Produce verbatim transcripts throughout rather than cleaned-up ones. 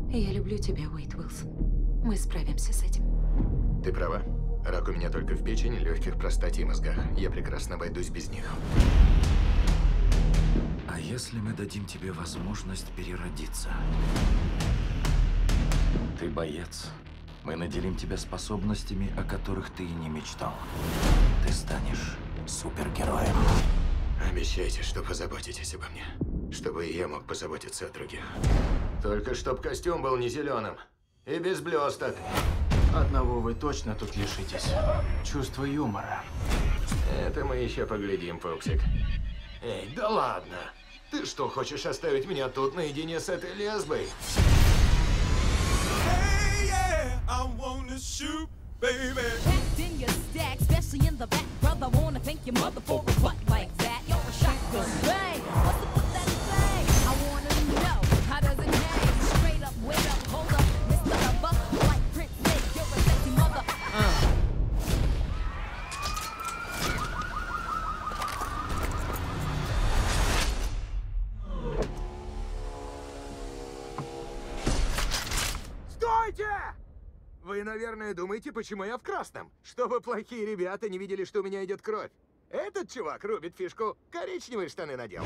Я люблю тебя, Уэйд Уилсон. Мы справимся с этим. Ты права. Рак у меня только в печени, легких, простате и мозгах. Я прекрасно обойдусь без них. А если мы дадим тебе возможность переродиться? Ты боец. Мы наделим тебя способностями, о которых ты и не мечтал. Ты станешь супергероем. Обещайте, что позаботитесь обо мне. Чтобы и я мог позаботиться о других. Только чтоб костюм был не зеленым. И без блесток. Одного вы точно тут лишитесь. Чувство юмора. Это мы еще поглядим, Фоксик. Эй, да ладно. Ты что, хочешь оставить меня тут наедине с этой лесбой? Hey, yeah, I wanna shoot, baby. Packed in your stack, especially in the back, brother. Wanna thank your mother for a butt like that. You're a shotgun, bang. What's up with that thing? I wanna know, how does it hang? Straight up, wait up, hold up, mister Lover. Like Prince Nick, you're a sexy mother. Uh. Стойте! Вы, наверное, думаете, почему я в красном? Чтобы плохие ребята не видели, что у меня идет кровь. Этот чувак рубит фишку. Коричневые штаны надел.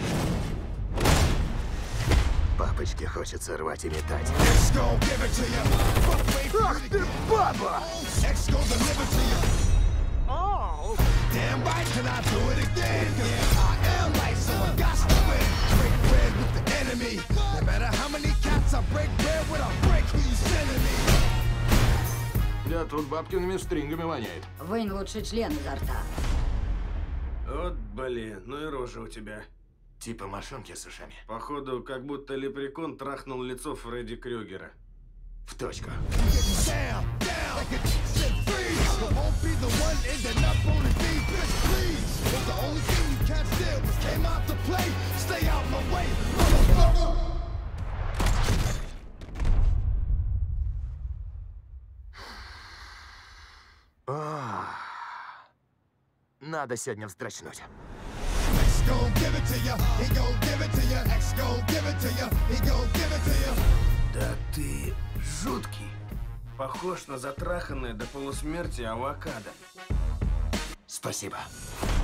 Папочке хочется рвать и метать. X gon' give it to ya. Fuck wait for Ах you to ты, get баба! X gon' deliver to ya. Оу! Damn right, can I do it again? Yeah, I am right, so I got to win. Break bread with the enemy. No matter how many cats I break bread with, I break who you sending me. Да тут бабкиными стрингами воняет. Вынь лучше член изо рта. Вот, блин, ну и рожа у тебя. Типа мошонки с ушами. Походу, как будто лепрекон трахнул лицо Фредди Крюгера. В точку. Down, down, like a said freeze. I won't be the one ending up on the beat, bitch, please. If the only thing you can't steal was came out to play, stay out my way, motherfucker. Надо сегодня вздрачнуть. X gon' give it to ya, he gon' give it to ya. X gon' give it to ya, he gon' give it to ya. Да ты жуткий. Похож на затраханное до полусмерти авокадо. Спасибо.